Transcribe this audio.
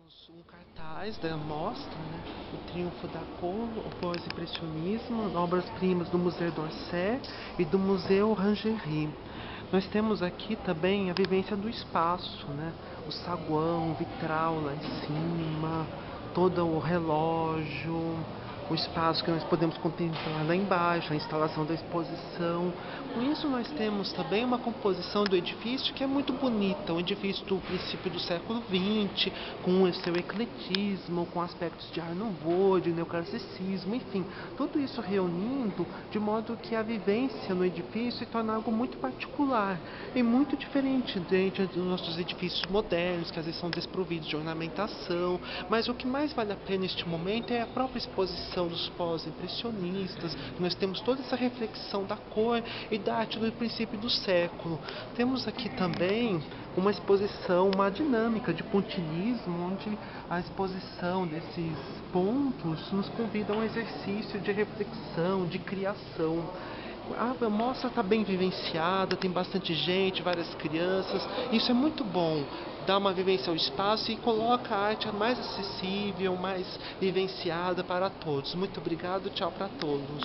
temos um cartaz da mostra, né? O Triunfo da Cor, o Pós-Impressionismo, obras-primas do Museu d'Orsay e do Museu Rangerie. Nós temos aqui também a vivência do espaço, né? O saguão, o vitral lá em cima, todo o relógio, o espaço que nós podemos contemplar lá embaixo, a instalação da exposição. Com isso nós temos também uma composição do edifício que é muito bonita, um edifício do princípio do século XX, com o seu ecletismo, com aspectos de Art Nouveau, de neoclassicismo, enfim, tudo isso reunindo de modo que a vivência no edifício se torna algo muito particular e muito diferente dos nossos edifícios modernos, que às vezes são desprovidos de ornamentação, mas o que mais vale a pena neste momento é a própria exposição dos pós-impressionistas. Nós temos toda essa reflexão da cor e da arte do princípio do século. Temos aqui também uma exposição, uma dinâmica de pontilhismo, onde a exposição desses pontos nos convida a um exercício de reflexão, de criação. A mostra está bem vivenciada, tem bastante gente, várias crianças. Isso é muito bom, dá uma vivência ao espaço e coloca a arte mais acessível, mais vivenciada para todos. Muito obrigado, tchau para todos.